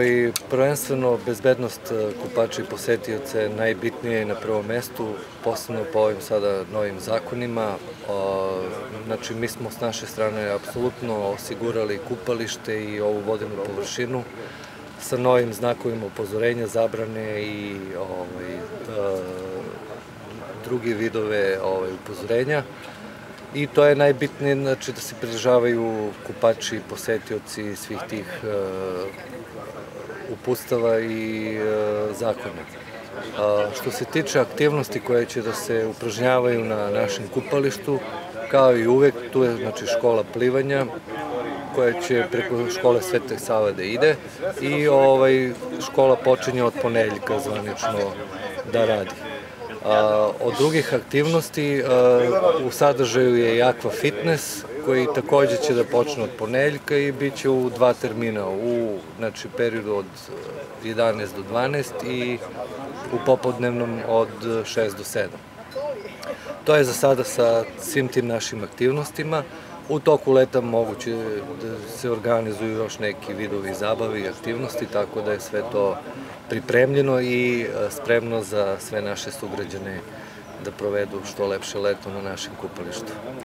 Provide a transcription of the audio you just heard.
Prvenstveno bezbednost kupača i posetioca je najbitnije na prvom mestu, posebno po ovim sada novim zakonima. Znači, mi smo s naše strane apsolutno osigurali kupalište i ovu vodenu površinu sa novim znakovima upozorenja, zabrane i drugi vidove upozorenja. I to je najbitnije, znači, da se pridržavaju kupači, posetioci svih tih uputstava i zakona. Što se tiče aktivnosti koje će da se upražnjavaju na našem kupalištu, kao i uvek, tu je znači škola plivanja, koja će preko škole Svete Save da ide i škola počinje od ponedeljka zvanično da radi. Od drugih aktivnosti u sadržaju je i Aqua Fitness, koji takođe će da počne od ponedeljka i bit će u 2 termina, u periodu od 11 do 12 i u popodnevnom od 6 do 7. To je za sada sa svim tim našim aktivnostima. U toku leta moguće da se organizuju još neki vidovi zabave i aktivnosti, tako da je sve to pripremljeno i spremno za sve naše sugrađane da provedu što lepše leto na našem kupalištu.